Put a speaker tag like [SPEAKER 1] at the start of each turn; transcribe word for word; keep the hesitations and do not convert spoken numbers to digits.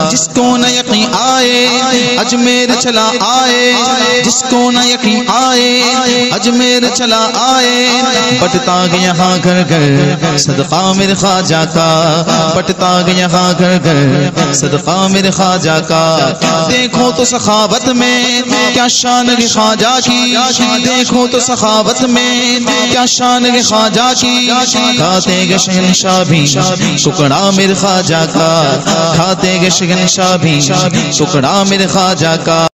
[SPEAKER 1] जिसको न यकीन आए अजमेर चला आए, जिसको न यकीन आए अजमेर चला आए। बटता गया यहाँ घर घर सदका मेरे ख्वाजा का, बटता गया यहाँ घर घर सदका मेरे ख्वाजा का। देखो तो सखावत में क्या शान है ख्वाजा की, देखो तो सखावत में क्या शान है ख्वाजा की। खाते गए शहंशाह भी टुकड़ा मेरे ख्वाजा का, खाते गए शहंशाह भी टुकड़ा मेरे ख्वाजा का।